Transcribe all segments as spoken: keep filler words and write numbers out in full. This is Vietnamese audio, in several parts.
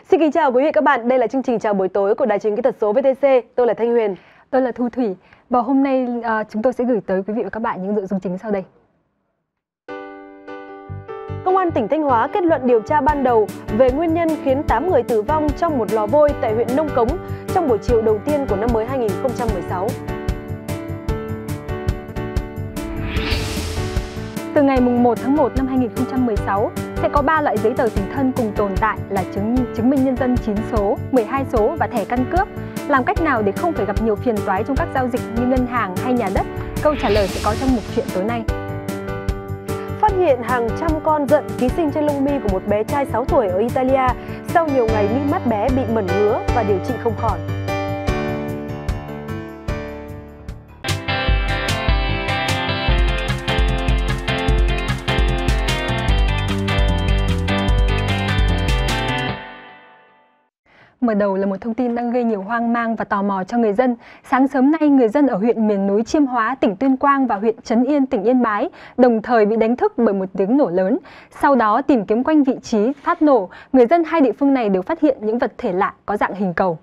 Xin kính chào quý vị các bạn, đây là chương trình chào buổi tối của Đài Truyền kỹ thuật số vê tê xê. Tôi là Thanh Huyền. Tôi là Thu Thủy. Và hôm nay uh, chúng tôi sẽ gửi tới quý vị và các bạn những nội dung chính sau đây. Công an tỉnh Thanh Hóa kết luận điều tra ban đầu về nguyên nhân khiến tám người tử vong trong một lò vôi tại huyện Nông Cống trong buổi chiều đầu tiên của năm mới hai nghìn không trăm mười sáu. Từ ngày một tháng một năm hai nghìn không trăm mười sáu, sẽ có ba loại giấy tờ tùy thân cùng tồn tại là chứng, chứng minh nhân dân chín số, mười hai số và thẻ căn cước. Làm cách nào để không phải gặp nhiều phiền toái trong các giao dịch như ngân hàng hay nhà đất? Câu trả lời sẽ có trong mục chuyện tối nay. Phát hiện hàng trăm con giận ký sinh trên lông mi của một bé trai sáu tuổi ở Italia. Sau nhiều ngày mi mắt bé bị mẩn ngứa và điều trị không khỏi. Mở đầu là một thông tin đang gây nhiều hoang mang và tò mò cho người dân. Sáng sớm nay, người dân ở huyện miền núi Chiêm Hóa, tỉnh Tuyên Quang và huyện Trấn Yên, tỉnh Yên Bái đồng thời bị đánh thức bởi một tiếng nổ lớn. Sau đó tìm kiếm quanh vị trí phát nổ, người dân hai địa phương này đều phát hiện những vật thể lạ có dạng hình cầu.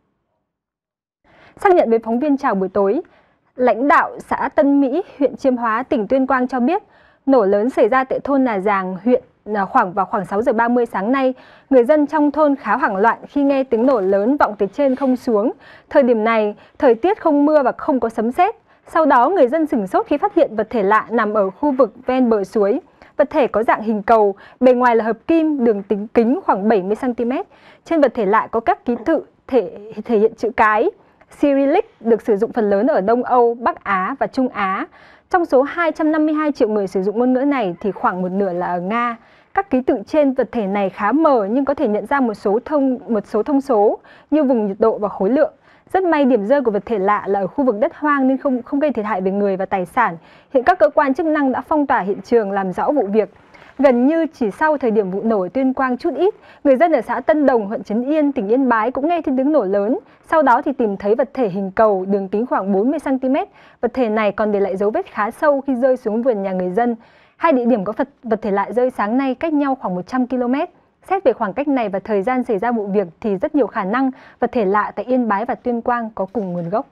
Xác nhận với phóng viên Chào buổi tối, lãnh đạo xã Tân Mỹ, huyện Chiêm Hóa, tỉnh Tuyên Quang cho biết nổ lớn xảy ra tại thôn Nà Giàng, huyện khoảng vào khoảng sáu giờ ba mươi sáng nay. Người dân trong thôn khá hoảng loạn khi nghe tiếng nổ lớn vọng từ trên không xuống. Thời điểm này, thời tiết không mưa và không có sấm sét. Sau đó, người dân sửng sốt khi phát hiện vật thể lạ nằm ở khu vực ven bờ suối. Vật thể có dạng hình cầu, bề ngoài là hợp kim, đường tính kính khoảng bảy mươi xăng ti mét. Trên vật thể lạ có các ký tự thể, thể hiện chữ cái. Cyrillic được sử dụng phần lớn ở Đông Âu, Bắc Á và Trung Á. Trong số hai trăm năm mươi hai triệu người sử dụng ngôn ngữ này thì khoảng một nửa là ở Nga. Các ký tự trên vật thể này khá mờ nhưng có thể nhận ra một số thông một số thông số như vùng nhiệt độ và khối lượng. Rất may điểm rơi của vật thể lạ là ở khu vực đất hoang nên không không gây thiệt hại về người và tài sản. Hiện các cơ quan chức năng đã phong tỏa hiện trường làm rõ vụ việc. Gần như chỉ sau thời điểm vụ nổ ở Tuyên Quang chút ít, người dân ở xã Tân Đồng, huyện Trấn Yên, tỉnh Yên Bái cũng nghe thấy tiếng nổ lớn. Sau đó thì tìm thấy vật thể hình cầu, đường kính khoảng bốn mươi xăng ti mét. Vật thể này còn để lại dấu vết khá sâu khi rơi xuống vườn nhà người dân. Hai địa điểm có vật, vật thể lạ rơi sáng nay cách nhau khoảng một trăm ki lô mét. Xét về khoảng cách này và thời gian xảy ra vụ việc thì rất nhiều khả năng vật thể lạ tại Yên Bái và Tuyên Quang có cùng nguồn gốc.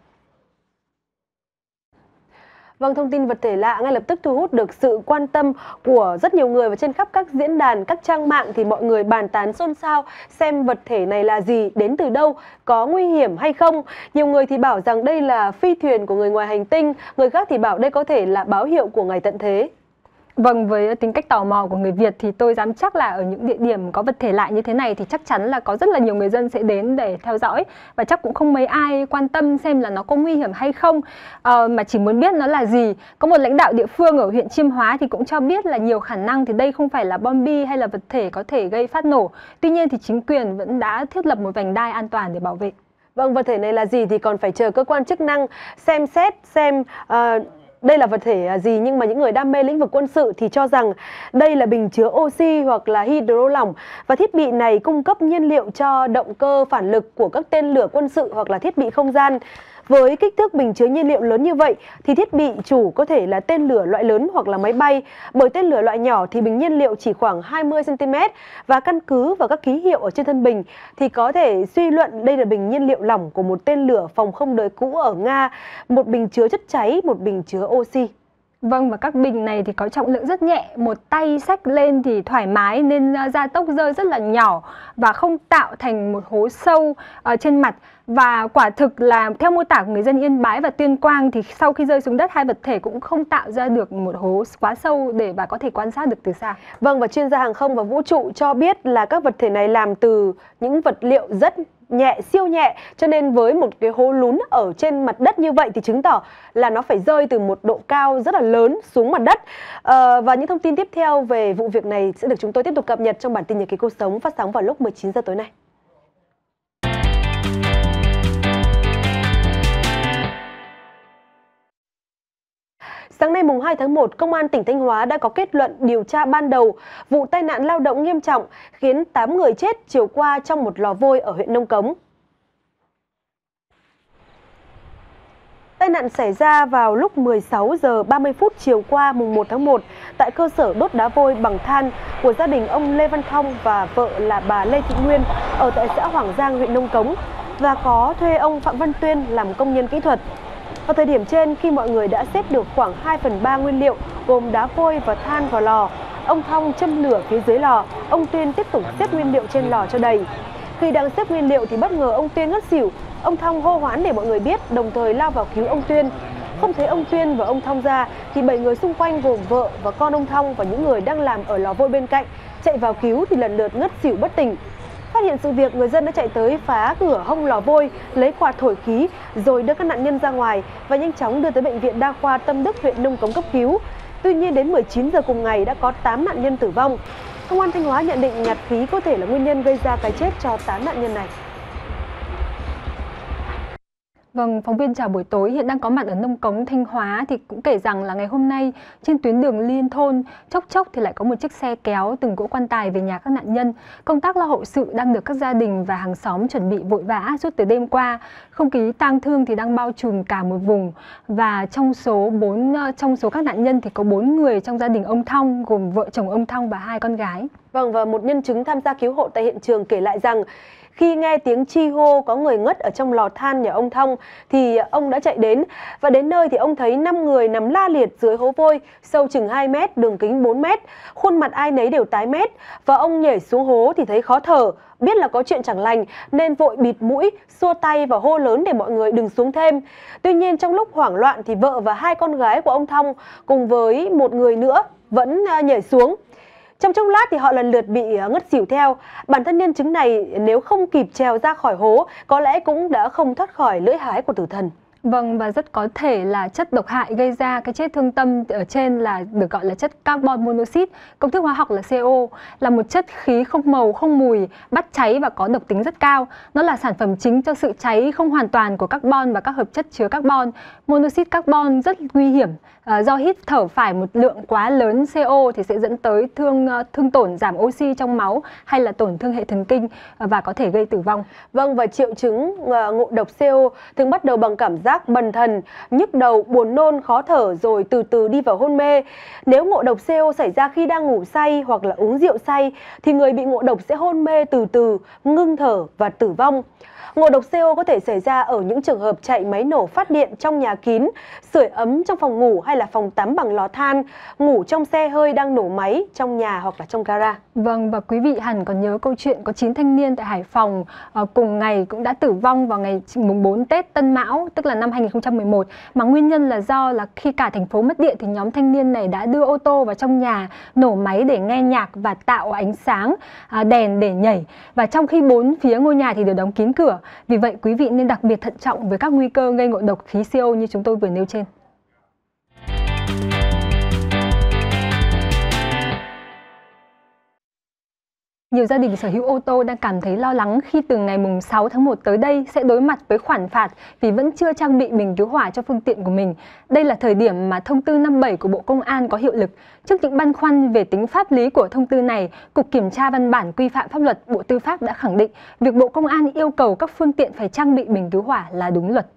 Vâng, thông tin vật thể lạ ngay lập tức thu hút được sự quan tâm của rất nhiều người, và trên khắp các diễn đàn, các trang mạng thì mọi người bàn tán xôn xao xem vật thể này là gì, đến từ đâu, có nguy hiểm hay không. Nhiều người thì bảo rằng đây là phi thuyền của người ngoài hành tinh, người khác thì bảo đây có thể là báo hiệu của ngày tận thế. Vâng, với tính cách tò mò của người Việt thì tôi dám chắc là ở những địa điểm có vật thể lạ như thế này thì chắc chắn là có rất là nhiều người dân sẽ đến để theo dõi. Và chắc cũng không mấy ai quan tâm xem là nó có nguy hiểm hay không, à, mà chỉ muốn biết nó là gì. Có một lãnh đạo địa phương ở huyện Chiêm Hóa thì cũng cho biết là nhiều khả năng thì đây không phải là bom bi hay là vật thể có thể gây phát nổ. Tuy nhiên thì chính quyền vẫn đã thiết lập một vành đai an toàn để bảo vệ. Vâng, vật thể này là gì thì còn phải chờ cơ quan chức năng xem xét xem... Uh... đây là vật thể gì, nhưng mà những người đam mê lĩnh vực quân sự thì cho rằng đây là bình chứa oxy hoặc là hydro lỏng, và thiết bị này cung cấp nhiên liệu cho động cơ phản lực của các tên lửa quân sự hoặc là thiết bị không gian. Với kích thước bình chứa nhiên liệu lớn như vậy thì thiết bị chủ có thể là tên lửa loại lớn hoặc là máy bay. Bởi tên lửa loại nhỏ thì bình nhiên liệu chỉ khoảng hai mươi xăng ti mét, và căn cứ vào các ký hiệu ở trên thân bình thì có thể suy luận đây là bình nhiên liệu lỏng của một tên lửa phòng không đời cũ ở Nga, một bình chứa chất cháy, một bình chứa oxy. Vâng, và các bình này thì có trọng lượng rất nhẹ, một tay xách lên thì thoải mái nên gia tốc rơi rất là nhỏ và không tạo thành một hố sâu ở trên mặt. Và quả thực là theo mô tả của người dân Yên Bái và Tuyên Quang thì sau khi rơi xuống đất, hai vật thể cũng không tạo ra được một hố quá sâu để bà có thể quan sát được từ xa. Vâng, và chuyên gia hàng không và vũ trụ cho biết là các vật thể này làm từ những vật liệu rất nhẹ, siêu nhẹ, cho nên với một cái hố lún ở trên mặt đất như vậy thì chứng tỏ là nó phải rơi từ một độ cao rất là lớn xuống mặt đất. À, và những thông tin tiếp theo về vụ việc này sẽ được chúng tôi tiếp tục cập nhật trong bản tin Nhật ký cuộc sống phát sóng vào lúc mười chín giờ tối nay. Sáng nay mùng hai tháng một, Công an tỉnh Thanh Hóa đã có kết luận điều tra ban đầu vụ tai nạn lao động nghiêm trọng khiến tám người chết chiều qua trong một lò vôi ở huyện Nông Cống. Tai nạn xảy ra vào lúc mười sáu giờ ba mươi phút chiều qua mùng một tháng một tại cơ sở đốt đá vôi bằng than của gia đình ông Lê Văn Thông và vợ là bà Lê Thị Nguyên ở tại xã Hoàng Giang, huyện Nông Cống và có thuê ông Phạm Văn Tuyên làm công nhân kỹ thuật. Vào thời điểm trên, khi mọi người đã xếp được khoảng hai phần ba nguyên liệu gồm đá vôi và than vào lò, ông Thông châm lửa phía dưới lò, ông Tuyên tiếp tục xếp nguyên liệu trên lò cho đầy. Khi đang xếp nguyên liệu thì bất ngờ ông Tuyên ngất xỉu. Ông Thông hô hoán để mọi người biết, đồng thời lao vào cứu ông Tuyên. Không thấy ông Tuyên và ông Thông ra thì bảy người xung quanh gồm vợ và con ông Thông và những người đang làm ở lò vôi bên cạnh chạy vào cứu thì lần lượt ngất xỉu bất tỉnh. Phát hiện sự việc, người dân đã chạy tới phá cửa hông lò vôi, lấy quạt thổi khí rồi đưa các nạn nhân ra ngoài và nhanh chóng đưa tới bệnh viện đa khoa Tâm Đức, huyện Nông Cống cấp cứu. Tuy nhiên đến mười chín giờ cùng ngày đã có tám nạn nhân tử vong. Công an Thanh Hóa nhận định ngạt khí có thể là nguyên nhân gây ra cái chết cho tám nạn nhân này. Vâng, phóng viên chào buổi tối, hiện đang có mặt ở Nông Cống, Thanh Hóa thì cũng kể rằng là ngày hôm nay trên tuyến đường liên thôn chốc chốc thì lại có một chiếc xe kéo từng cỗ quan tài về nhà các nạn nhân. Công tác lo hậu sự đang được các gia đình và hàng xóm chuẩn bị vội vã suốt từ đêm qua. Không khí tang thương thì đang bao trùm cả một vùng và trong số bốn trong số các nạn nhân thì có bốn người trong gia đình ông Thông gồm vợ chồng ông Thông và hai con gái. Vâng, và một nhân chứng tham gia cứu hộ tại hiện trường kể lại rằng khi nghe tiếng chi hô có người ngất ở trong lò than nhà ông Thông thì ông đã chạy đến và đến nơi thì ông thấy năm người nằm la liệt dưới hố vôi sâu chừng hai mét, đường kính bốn mét, khuôn mặt ai nấy đều tái mét và ông nhảy xuống hố thì thấy khó thở, biết là có chuyện chẳng lành nên vội bịt mũi, xua tay và hô lớn để mọi người đừng xuống thêm. Tuy nhiên trong lúc hoảng loạn thì vợ và hai con gái của ông Thông cùng với một người nữa vẫn nhảy xuống. Trong chốc lát thì họ lần lượt bị ngất xỉu theo. Bản thân nhân chứng này nếu không kịp trèo ra khỏi hố có lẽ cũng đã không thoát khỏi lưỡi hái của tử thần. Vâng, và rất có thể là chất độc hại gây ra cái chết thương tâm ở trên là được gọi là chất carbon monoxide, công thức hóa học là xê o, là một chất khí không màu, không mùi, bắt cháy và có độc tính rất cao. Nó là sản phẩm chính cho sự cháy không hoàn toàn của carbon và các hợp chất chứa carbon. Monoxide carbon rất nguy hiểm, à, do hít thở phải một lượng quá lớn xê o thì sẽ dẫn tới thương thương tổn giảm oxy trong máu hay là tổn thương hệ thần kinh và có thể gây tử vong. Vâng, và triệu chứng ngộ độc xê o thường bắt đầu bằng cảm giác bần thần, nhức đầu, buồn nôn, khó thở rồi từ từ đi vào hôn mê. Nếu ngộ độc xê o xảy ra khi đang ngủ say hoặc là uống rượu say thì người bị ngộ độc sẽ hôn mê từ từ, ngưng thở và tử vong. Ngộ độc xê o có thể xảy ra ở những trường hợp chạy máy nổ phát điện trong nhà kín, sưởi ấm trong phòng ngủ hay là phòng tắm bằng lò than, ngủ trong xe hơi đang nổ máy trong nhà hoặc là trong gara. Vâng, và quý vị hẳn còn nhớ câu chuyện có chín thanh niên tại Hải Phòng uh, cùng ngày cũng đã tử vong vào ngày mùng bốn Tết Tân Mão, tức là năm hai nghìn không trăm mười một. Mà nguyên nhân là do là khi cả thành phố mất điện thì nhóm thanh niên này đã đưa ô tô vào trong nhà, nổ máy để nghe nhạc và tạo ánh sáng, uh, đèn để nhảy. Và trong khi bốn phía ngôi nhà thì đều đóng kín cửa. Vì vậy quý vị nên đặc biệt thận trọng với các nguy cơ gây ngộ độc khí xê o như chúng tôi vừa nêu trên. Nhiều gia đình sở hữu ô tô đang cảm thấy lo lắng khi từ ngày mùng sáu tháng một tới đây sẽ đối mặt với khoản phạt vì vẫn chưa trang bị bình cứu hỏa cho phương tiện của mình. Đây là thời điểm mà thông tư năm mươi bảy của Bộ Công an có hiệu lực. Trước những băn khoăn về tính pháp lý của thông tư này, Cục Kiểm tra Văn bản Quy phạm Pháp luật Bộ Tư pháp đã khẳng định việc Bộ Công an yêu cầu các phương tiện phải trang bị bình cứu hỏa là đúng luật.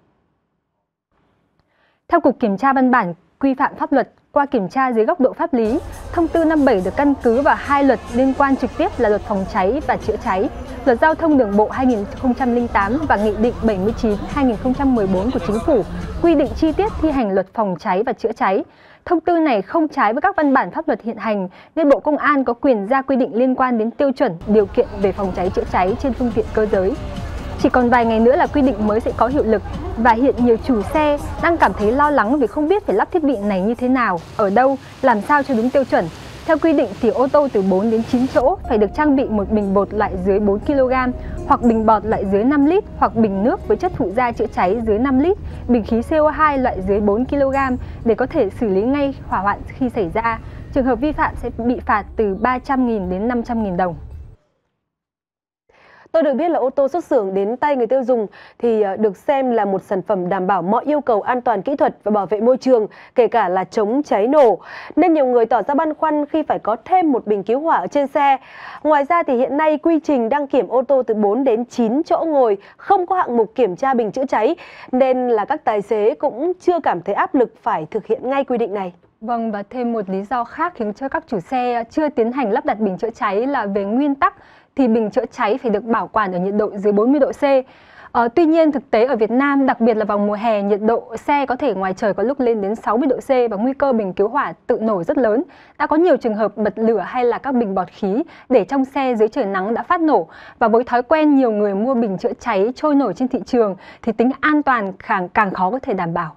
Theo Cục Kiểm tra Văn bản Quy phạm Pháp luật, qua kiểm tra dưới góc độ pháp lý, thông tư năm mươi bảy được căn cứ vào hai luật liên quan trực tiếp là luật phòng cháy và chữa cháy, luật giao thông đường bộ hai nghìn không trăm lẻ tám và nghị định bảy mươi chín trên hai nghìn không trăm mười bốn của Chính phủ quy định chi tiết thi hành luật phòng cháy và chữa cháy. Thông tư này không trái với các văn bản pháp luật hiện hành nên Bộ Công an có quyền ra quy định liên quan đến tiêu chuẩn, điều kiện về phòng cháy chữa cháy trên phương tiện cơ giới. Chỉ còn vài ngày nữa là quy định mới sẽ có hiệu lực và hiện nhiều chủ xe đang cảm thấy lo lắng vì không biết phải lắp thiết bị này như thế nào, ở đâu, làm sao cho đúng tiêu chuẩn. Theo quy định thì ô tô từ bốn đến chín chỗ phải được trang bị một bình bột loại dưới bốn ki lô gam hoặc bình bọt loại dưới năm lít hoặc bình nước với chất phụ gia chữa cháy dưới năm lít, bình khí xê o hai loại dưới bốn ki lô gam để có thể xử lý ngay hỏa hoạn khi xảy ra. Trường hợp vi phạm sẽ bị phạt từ ba trăm nghìn đến năm trăm nghìn đồng. Tôi được biết là ô tô xuất xưởng đến tay người tiêu dùng thì được xem là một sản phẩm đảm bảo mọi yêu cầu an toàn kỹ thuật và bảo vệ môi trường, kể cả là chống cháy nổ. Nên nhiều người tỏ ra băn khoăn khi phải có thêm một bình cứu hỏa ở trên xe. Ngoài ra thì hiện nay quy trình đăng kiểm ô tô từ bốn đến chín chỗ ngồi không có hạng mục kiểm tra bình chữa cháy, nên là các tài xế cũng chưa cảm thấy áp lực phải thực hiện ngay quy định này. Vâng, và thêm một lý do khác khiến cho các chủ xe chưa tiến hành lắp đặt bình chữa cháy là về nguyên tắc thì bình chữa cháy phải được bảo quản ở nhiệt độ dưới bốn mươi độ C. Ờ, tuy nhiên thực tế ở Việt Nam, đặc biệt là vào mùa hè, nhiệt độ xe có thể ngoài trời có lúc lên đến sáu mươi độ C và nguy cơ bình cứu hỏa tự nổ rất lớn. Đã có nhiều trường hợp bật lửa hay là các bình bọt khí để trong xe dưới trời nắng đã phát nổ. Và với thói quen nhiều người mua bình chữa cháy trôi nổi trên thị trường thì tính an toàn càng, càng khó có thể đảm bảo.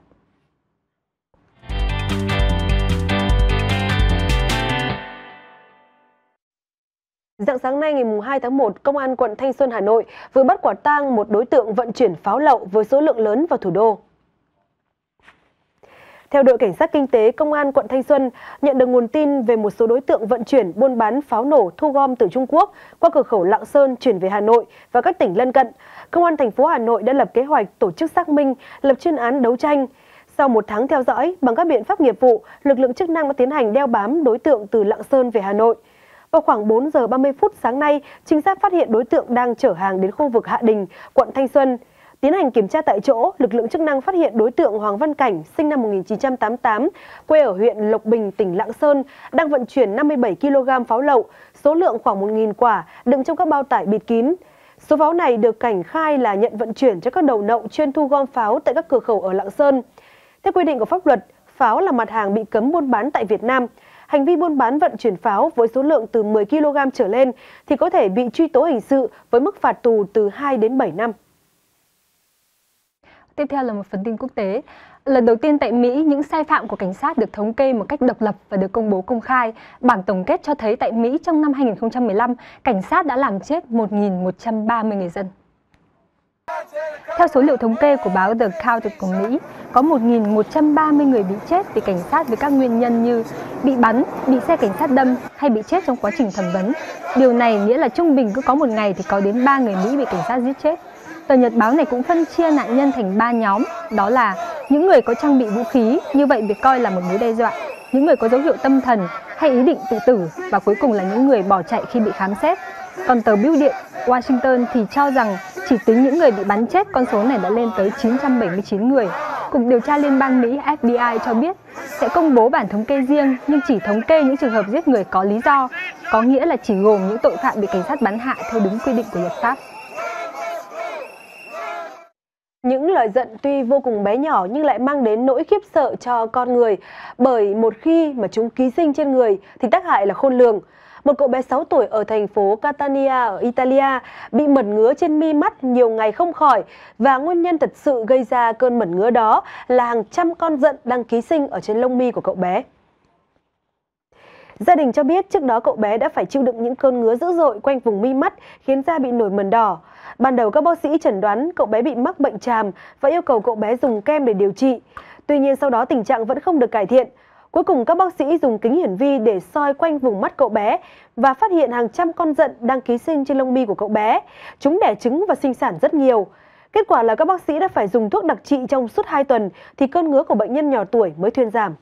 Rạng sáng nay ngày hai tháng một, Công an quận Thanh Xuân, Hà Nội vừa bắt quả tang một đối tượng vận chuyển pháo lậu với số lượng lớn vào thủ đô. Theo đội cảnh sát kinh tế Công an quận Thanh Xuân, nhận được nguồn tin về một số đối tượng vận chuyển buôn bán pháo nổ thu gom từ Trung Quốc qua cửa khẩu Lạng Sơn chuyển về Hà Nội và các tỉnh lân cận, Công an thành phố Hà Nội đã lập kế hoạch tổ chức xác minh, lập chuyên án đấu tranh. Sau một tháng theo dõi, bằng các biện pháp nghiệp vụ, lực lượng chức năng đã tiến hành đeo bám đối tượng từ Lạng Sơn về Hà Nội. Vào khoảng bốn giờ ba mươi phút sáng nay, trinh sát phát hiện đối tượng đang chở hàng đến khu vực Hạ Đình, quận Thanh Xuân. Tiến hành kiểm tra tại chỗ, lực lượng chức năng phát hiện đối tượng Hoàng Văn Cảnh, sinh năm một nghìn chín trăm tám mươi tám, quê ở huyện Lộc Bình, tỉnh Lạng Sơn, đang vận chuyển năm mươi bảy ki lô gam pháo lậu, số lượng khoảng một nghìn quả, đựng trong các bao tải bịt kín. Số pháo này được Cảnh khai là nhận vận chuyển cho các đầu nậu chuyên thu gom pháo tại các cửa khẩu ở Lạng Sơn. Theo quy định của pháp luật, pháo là mặt hàng bị cấm buôn bán tại Việt Nam. Hành vi buôn bán vận chuyển pháo với số lượng từ mười ki lô gam trở lên thì có thể bị truy tố hình sự với mức phạt tù từ hai đến bảy năm. Tiếp theo là một phần tin quốc tế. Lần đầu tiên tại Mỹ, những sai phạm của cảnh sát được thống kê một cách độc lập và được công bố công khai. Bảng tổng kết cho thấy tại Mỹ trong năm hai nghìn không trăm mười lăm, cảnh sát đã làm chết một nghìn một trăm ba mươi người dân. Theo số liệu thống kê của báo The Counter của Mỹ, có một nghìn một trăm ba mươi người bị chết vì cảnh sát với các nguyên nhân như bị bắn, bị xe cảnh sát đâm hay bị chết trong quá trình thẩm vấn. Điều này nghĩa là trung bình cứ có một ngày thì có đến ba người Mỹ bị cảnh sát giết chết. Tờ nhật báo này cũng phân chia nạn nhân thành ba nhóm, đó là những người có trang bị vũ khí, như vậy được coi là một mối đe dọa, những người có dấu hiệu tâm thần hay ý định tự tử, và cuối cùng là những người bỏ chạy khi bị khám xét. Còn tờ Bưu điện Washington thì cho rằng chỉ tính những người bị bắn chết, con số này đã lên tới chín trăm bảy mươi chín người. Cục điều tra liên bang Mỹ F B I cho biết sẽ công bố bản thống kê riêng nhưng chỉ thống kê những trường hợp giết người có lý do, có nghĩa là chỉ gồm những tội phạm bị cảnh sát bắn hạ theo đúng quy định của luật pháp. Những lời giận tuy vô cùng bé nhỏ nhưng lại mang đến nỗi khiếp sợ cho con người, bởi một khi mà chúng ký sinh trên người thì tác hại là khôn lường. Một cậu bé sáu tuổi ở thành phố Catania ở Italia bị mẩn ngứa trên mi mắt nhiều ngày không khỏi, và nguyên nhân thật sự gây ra cơn mẩn ngứa đó là hàng trăm con giận đang ký sinh ở trên lông mi của cậu bé. Gia đình cho biết trước đó cậu bé đã phải chịu đựng những cơn ngứa dữ dội quanh vùng mi mắt khiến da bị nổi mẩn đỏ. Ban đầu các bác sĩ chẩn đoán cậu bé bị mắc bệnh tràm và yêu cầu cậu bé dùng kem để điều trị. Tuy nhiên sau đó tình trạng vẫn không được cải thiện. Cuối cùng các bác sĩ dùng kính hiển vi để soi quanh vùng mắt cậu bé và phát hiện hàng trăm con giận đang ký sinh trên lông mi của cậu bé. Chúng đẻ trứng và sinh sản rất nhiều. Kết quả là các bác sĩ đã phải dùng thuốc đặc trị trong suốt hai tuần thì cơn ngứa của bệnh nhân nhỏ tuổi mới thuyên giảm.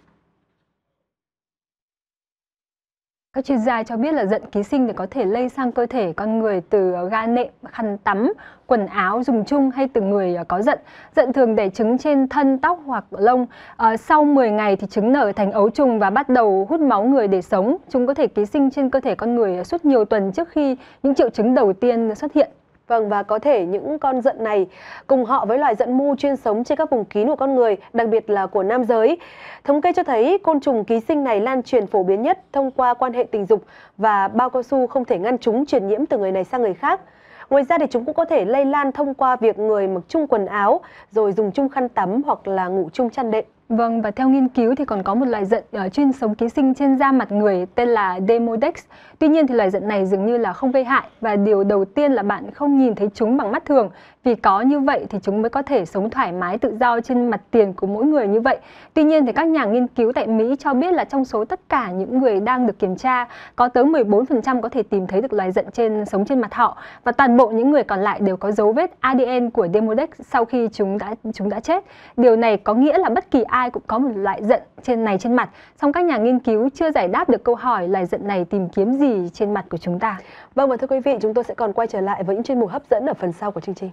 Các chuyên gia cho biết là giận ký sinh thì có thể lây sang cơ thể con người từ ga nệm, khăn tắm, quần áo dùng chung hay từ người có giận. Giận thường đẻ trứng trên thân, tóc hoặc lông. À, sau mười ngày thì trứng nở thành ấu trùng và bắt đầu hút máu người để sống. Chúng có thể ký sinh trên cơ thể con người suốt nhiều tuần trước khi những triệu chứng đầu tiên xuất hiện. Vâng, và có thể những con giận này cùng họ với loài giận mu chuyên sống trên các vùng kín của con người, đặc biệt là của nam giới. Thống kê cho thấy côn trùng ký sinh này lan truyền phổ biến nhất thông qua quan hệ tình dục và bao cao su không thể ngăn chúng truyền nhiễm từ người này sang người khác. Ngoài ra thì chúng cũng có thể lây lan thông qua việc người mặc chung quần áo rồi dùng chung khăn tắm hoặc là ngủ chung chăn đệm. Vâng, và theo nghiên cứu thì còn có một loài giận uh, chuyên sống ký sinh trên da mặt người tên là Demodex. Tuy nhiên thì loài giận này dường như là không gây hại, và điều đầu tiên là bạn không nhìn thấy chúng bằng mắt thường. Vì có như vậy thì chúng mới có thể sống thoải mái tự do trên mặt tiền của mỗi người như vậy. Tuy nhiên thì các nhà nghiên cứu tại Mỹ cho biết là trong số tất cả những người đang được kiểm tra, có tới mười bốn phần trăm có thể tìm thấy được loài giận trên sống trên mặt họ, và toàn bộ những người còn lại đều có dấu vết a đê en của Demodex sau khi chúng đã chúng đã chết. Điều này có nghĩa là bất kỳ ai cũng có một loại giận trên này trên mặt, song các nhà nghiên cứu chưa giải đáp được câu hỏi loài giận này tìm kiếm gì trên mặt của chúng ta. Vâng, và thưa quý vị, chúng tôi sẽ còn quay trở lại với những chuyên mục hấp dẫn ở phần sau của chương trình.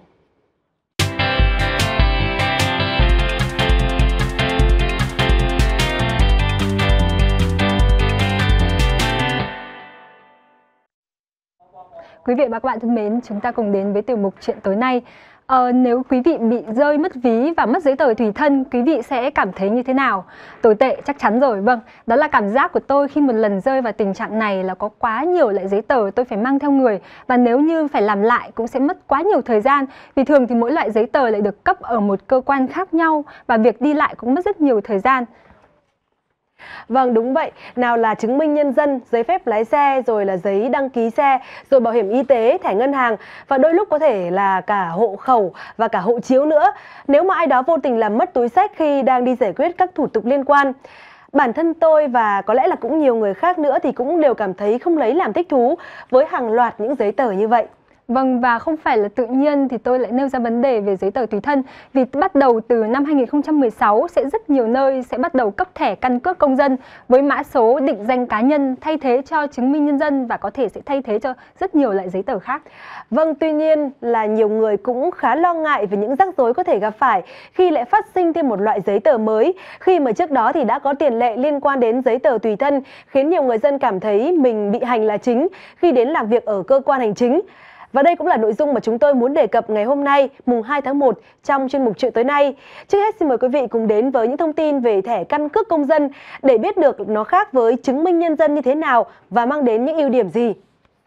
Quý vị và các bạn thân mến, chúng ta cùng đến với tiểu mục chuyện tối nay. Ờ, nếu quý vị bị rơi mất ví và mất giấy tờ tùy thân, quý vị sẽ cảm thấy như thế nào? Tồi tệ chắc chắn rồi, vâng. Đó là cảm giác của tôi khi một lần rơi vào tình trạng này, là có quá nhiều loại giấy tờ tôi phải mang theo người. Và nếu như phải làm lại cũng sẽ mất quá nhiều thời gian. Vì thường thì mỗi loại giấy tờ lại được cấp ở một cơ quan khác nhau, và việc đi lại cũng mất rất nhiều thời gian. Vâng, đúng vậy. Nào là chứng minh nhân dân, giấy phép lái xe, rồi là giấy đăng ký xe, rồi bảo hiểm y tế, thẻ ngân hàng, và đôi lúc có thể là cả hộ khẩu và cả hộ chiếu nữa. Nếu mà ai đó vô tình làm mất túi xách khi đang đi giải quyết các thủ tục liên quan. Bản thân tôi và có lẽ là cũng nhiều người khác nữa thì cũng đều cảm thấy không lấy làm thích thú với hàng loạt những giấy tờ như vậy. Vâng, và không phải là tự nhiên thì tôi lại nêu ra vấn đề về giấy tờ tùy thân. Vì bắt đầu từ năm hai nghìn không trăm mười sáu sẽ rất nhiều nơi sẽ bắt đầu cấp thẻ căn cước công dân với mã số định danh cá nhân thay thế cho chứng minh nhân dân, và có thể sẽ thay thế cho rất nhiều loại giấy tờ khác. Vâng, tuy nhiên là nhiều người cũng khá lo ngại về những rắc rối có thể gặp phải khi lại phát sinh thêm một loại giấy tờ mới, khi mà trước đó thì đã có tiền lệ liên quan đến giấy tờ tùy thân, khiến nhiều người dân cảm thấy mình bị hành là chính khi đến làm việc ở cơ quan hành chính. Và đây cũng là nội dung mà chúng tôi muốn đề cập ngày hôm nay, mùng hai tháng một, trong chuyên mục chuyện tối nay. Trước hết xin mời quý vị cùng đến với những thông tin về thẻ căn cước công dân để biết được nó khác với chứng minh nhân dân như thế nào và mang đến những ưu điểm gì.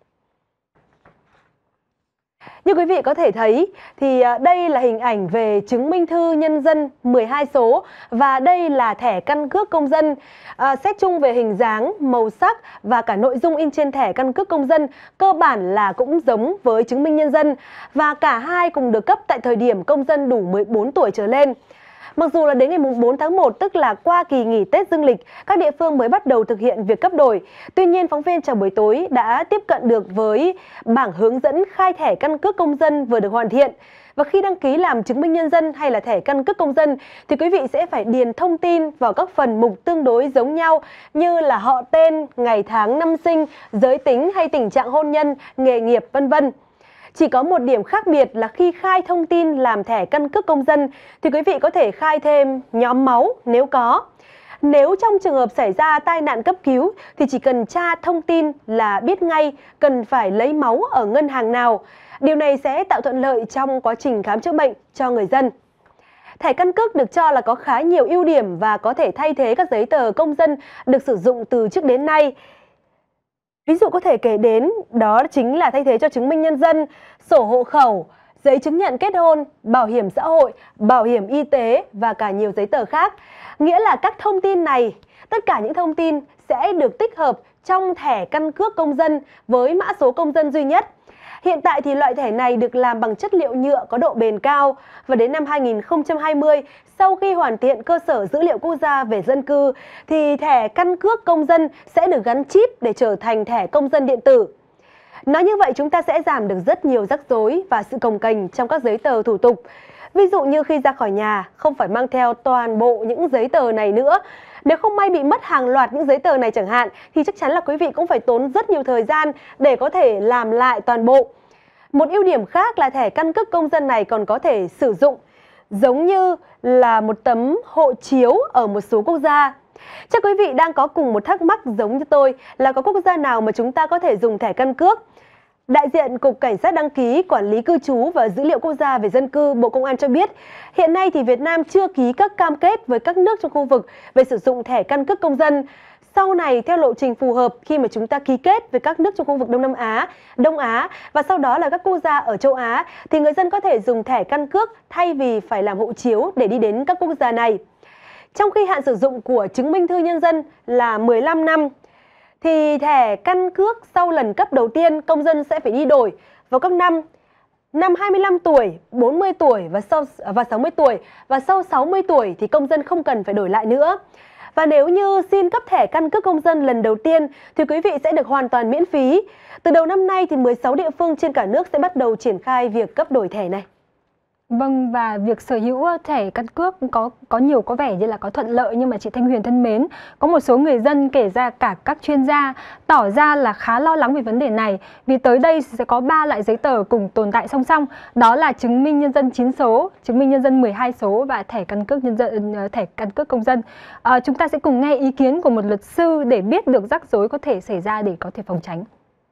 Như quý vị có thể thấy thì đây là hình ảnh về chứng minh thư nhân dân mười hai số, và đây là thẻ căn cước công dân. À, xét chung về hình dáng, màu sắc và cả nội dung in trên thẻ căn cước công dân cơ bản là cũng giống với chứng minh nhân dân, và cả hai cùng được cấp tại thời điểm công dân đủ mười bốn tuổi trở lên. Mặc dù là đến ngày bốn tháng một, tức là qua kỳ nghỉ Tết dương lịch, các địa phương mới bắt đầu thực hiện việc cấp đổi. Tuy nhiên, phóng viên Chào buổi tối đã tiếp cận được với bảng hướng dẫn khai thẻ căn cước công dân vừa được hoàn thiện. Và khi đăng ký làm chứng minh nhân dân hay là thẻ căn cước công dân thì quý vị sẽ phải điền thông tin vào các phần mục tương đối giống nhau như là họ tên, ngày tháng năm sinh, giới tính hay tình trạng hôn nhân, nghề nghiệp, vân vân. Chỉ có một điểm khác biệt là khi khai thông tin làm thẻ căn cước công dân thì quý vị có thể khai thêm nhóm máu nếu có. Nếu trong trường hợp xảy ra tai nạn cấp cứu thì chỉ cần tra thông tin là biết ngay cần phải lấy máu ở ngân hàng nào. Điều này sẽ tạo thuận lợi trong quá trình khám chữa bệnh cho người dân. Thẻ căn cước được cho là có khá nhiều ưu điểm và có thể thay thế các giấy tờ công dân được sử dụng từ trước đến nay. Ví dụ có thể kể đến đó chính là thay thế cho chứng minh nhân dân, sổ hộ khẩu, giấy chứng nhận kết hôn, bảo hiểm xã hội, bảo hiểm y tế và cả nhiều giấy tờ khác. Nghĩa là các thông tin này, tất cả những thông tin sẽ được tích hợp trong thẻ căn cước công dân với mã số công dân duy nhất. Hiện tại thì loại thẻ này được làm bằng chất liệu nhựa có độ bền cao, và đến năm hai nghìn không trăm hai mươi, sau khi hoàn thiện cơ sở dữ liệu quốc gia về dân cư thì thẻ căn cước công dân sẽ được gắn chip để trở thành thẻ công dân điện tử. Nói như vậy chúng ta sẽ giảm được rất nhiều rắc rối và sự cồng kềnh trong các giấy tờ thủ tục. Ví dụ như khi ra khỏi nhà không phải mang theo toàn bộ những giấy tờ này nữa. Nếu không may bị mất hàng loạt những giấy tờ này chẳng hạn thì chắc chắn là quý vị cũng phải tốn rất nhiều thời gian để có thể làm lại toàn bộ. Một ưu điểm khác là thẻ căn cước công dân này còn có thể sử dụng giống như là một tấm hộ chiếu ở một số quốc gia. Chắc quý vị đang có cùng một thắc mắc giống như tôi là có quốc gia nào mà chúng ta có thể dùng thẻ căn cước? Đại diện Cục Cảnh sát Đăng ký, Quản lý Cư trú và Dữ liệu Quốc gia về dân cư Bộ Công an cho biết, hiện nay thì Việt Nam chưa ký các cam kết với các nước trong khu vực về sử dụng thẻ căn cước công dân. Sau này, theo lộ trình phù hợp khi mà chúng ta ký kết với các nước trong khu vực Đông Nam Á, Đông Á và sau đó là các quốc gia ở châu Á, thì người dân có thể dùng thẻ căn cước thay vì phải làm hộ chiếu để đi đến các quốc gia này. Trong khi hạn sử dụng của chứng minh thư nhân dân là mười lăm năm, thì thẻ căn cước sau lần cấp đầu tiên công dân sẽ phải đi đổi vào các năm năm hai mươi lăm tuổi, bốn mươi tuổi và sau và sáu mươi tuổi, và sau sáu mươi tuổi thì công dân không cần phải đổi lại nữa. Và nếu như xin cấp thẻ căn cước công dân lần đầu tiên thì quý vị sẽ được hoàn toàn miễn phí. Từ đầu năm nay thì mười sáu địa phương trên cả nước sẽ bắt đầu triển khai việc cấp đổi thẻ này. Vâng, và việc sở hữu thẻ căn cước có có nhiều có vẻ như là có thuận lợi, nhưng mà chị Thanh Huyền thân mến, có một số người dân kể ra cả các chuyên gia tỏ ra là khá lo lắng về vấn đề này, vì tới đây sẽ có ba loại giấy tờ cùng tồn tại song song, đó là chứng minh nhân dân chín số, chứng minh nhân dân mười hai số và thẻ căn cước nhân dân thẻ căn cước công dân. À, chúng ta sẽ cùng nghe ý kiến của một luật sư để biết được rắc rối có thể xảy ra để có thể phòng tránh.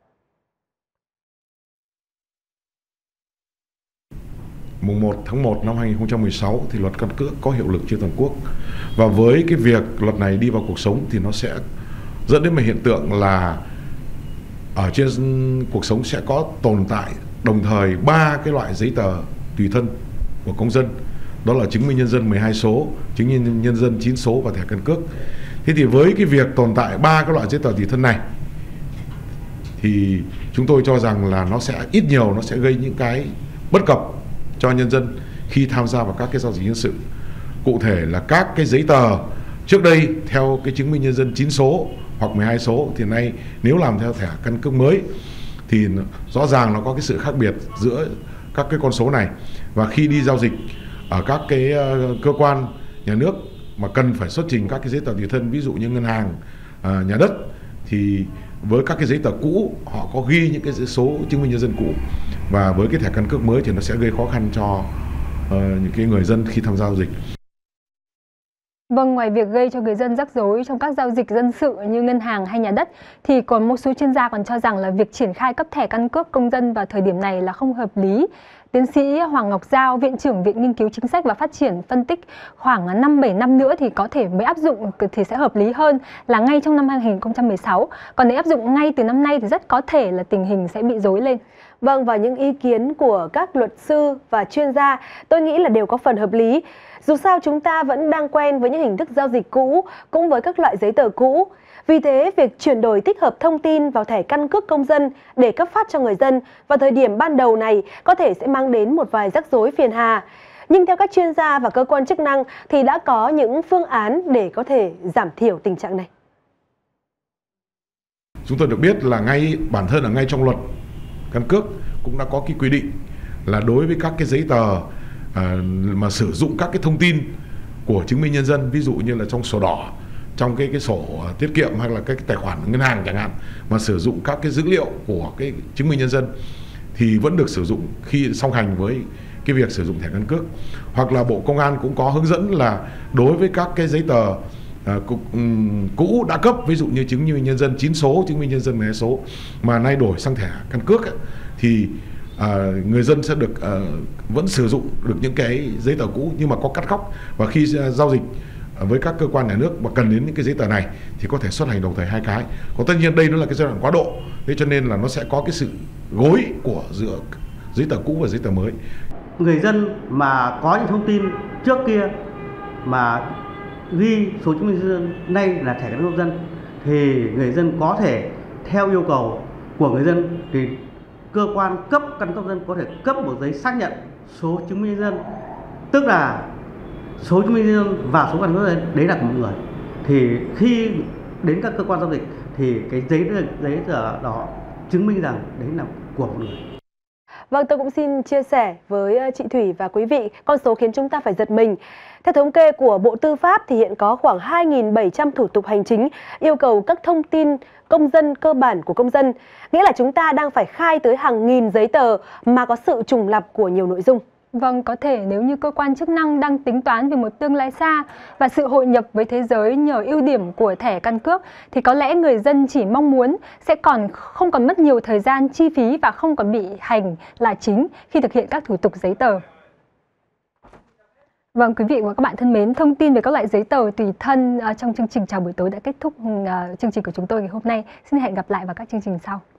Mùng một tháng một năm hai nghìn không trăm mười sáu thì luật căn cước có hiệu lực trên toàn quốc. Và với cái việc luật này đi vào cuộc sống thì nó sẽ dẫn đến một hiện tượng là ở trên cuộc sống sẽ có tồn tại đồng thời ba cái loại giấy tờ tùy thân của công dân. Đó là chứng minh nhân dân mười hai số, chứng minh nhân dân chín số và thẻ căn cước. Thế thì với cái việc tồn tại ba cái loại giấy tờ tùy thân này thì chúng tôi cho rằng là nó sẽ ít nhiều nó sẽ gây những cái bất cập cho nhân dân khi tham gia vào các cái giao dịch dân sự. Cụ thể là các cái giấy tờ trước đây theo cái chứng minh nhân dân chín số hoặc mười hai số thì nay nếu làm theo thẻ căn cước mới thì rõ ràng nó có cái sự khác biệt giữa các cái con số này. Và khi đi giao dịch ở các cái cơ quan nhà nước mà cần phải xuất trình các cái giấy tờ tùy thân, ví dụ như ngân hàng, nhà đất, thì với các cái giấy tờ cũ họ có ghi những cái số chứng minh nhân dân cũ, và với cái thẻ căn cước mới thì nó sẽ gây khó khăn cho uh, những cái người dân khi tham gia giao dịch. Vâng, ngoài việc gây cho người dân rắc rối trong các giao dịch dân sự như ngân hàng hay nhà đất, thì còn một số chuyên gia còn cho rằng là việc triển khai cấp thẻ căn cước công dân vào thời điểm này là không hợp lý. Tiến sĩ Hoàng Ngọc Giao, Viện trưởng Viện Nghiên cứu Chính sách và Phát triển phân tích khoảng năm bảy năm nữa thì có thể mới áp dụng thì sẽ hợp lý hơn là ngay trong năm hai nghìn không trăm mười sáu. Còn nếu áp dụng ngay từ năm nay thì rất có thể là tình hình sẽ bị rối lên. Vâng, và những ý kiến của các luật sư và chuyên gia tôi nghĩ là đều có phần hợp lý. Dù sao chúng ta vẫn đang quen với những hình thức giao dịch cũ, cũng với các loại giấy tờ cũ. Vì thế, việc chuyển đổi tích hợp thông tin vào thẻ căn cước công dân để cấp phát cho người dân vào thời điểm ban đầu này có thể sẽ mang đến một vài rắc rối phiền hà. Nhưng theo các chuyên gia và cơ quan chức năng thì đã có những phương án để có thể giảm thiểu tình trạng này. Chúng tôi được biết là ngay bản thân là ngay trong luật căn cước cũng đã có cái quy định là đối với các cái giấy tờ à, mà sử dụng các cái thông tin của chứng minh nhân dân, ví dụ như là trong sổ đỏ, trong cái cái sổ tiết kiệm hay là cái, cái tài khoản ngân hàng chẳng hạn, mà sử dụng các cái dữ liệu của cái chứng minh nhân dân thì vẫn được sử dụng khi song hành với cái việc sử dụng thẻ căn cước. Hoặc là Bộ Công an cũng có hướng dẫn là đối với các cái giấy tờ À, cục, um, cũ đã cấp, ví dụ như chứng minh nhân dân chín số, chứng minh nhân dân mười hai số mà nay đổi sang thẻ căn cước ấy, thì à, người dân sẽ được à, vẫn sử dụng được những cái giấy tờ cũ nhưng mà có cắt góc, và khi uh, giao dịch với các cơ quan nhà nước mà cần đến những cái giấy tờ này thì có thể xuất hành đồng thời hai cái. Còn tất nhiên đây nó là cái giai đoạn quá độ, thế cho nên là nó sẽ có cái sự gối của giữa giấy tờ cũ và giấy tờ mới. Người dân mà có những thông tin trước kia mà ghi số chứng minh nhân dân nay là thẻ căn cước công dân thì người dân có thể theo yêu cầu của người dân thì cơ quan cấp căn cước công dân có thể cấp một giấy xác nhận số chứng minh nhân dân, tức là số chứng minh nhân dân và số căn cước công dân đấy là của một người. Thì khi đến các cơ quan giao dịch thì cái giấy giấy tờ đó chứng minh rằng đấy là của một người. Vâng, tôi cũng xin chia sẻ với chị Thủy và quý vị con số khiến chúng ta phải giật mình. Theo thống kê của Bộ Tư pháp thì hiện có khoảng hai nghìn bảy trăm thủ tục hành chính yêu cầu các thông tin công dân cơ bản của công dân. Nghĩa là chúng ta đang phải khai tới hàng nghìn giấy tờ mà có sự trùng lặp của nhiều nội dung. Vâng, có thể nếu như cơ quan chức năng đang tính toán về một tương lai xa và sự hội nhập với thế giới nhờ ưu điểm của thẻ căn cước thì có lẽ người dân chỉ mong muốn sẽ còn không còn mất nhiều thời gian, chi phí và không còn bị hành là chính khi thực hiện các thủ tục giấy tờ. Vâng, quý vị và các bạn thân mến, thông tin về các loại giấy tờ tùy thân trong chương trình Chào buổi tối đã kết thúc chương trình của chúng tôi ngày hôm nay. Xin hẹn gặp lại vào các chương trình sau.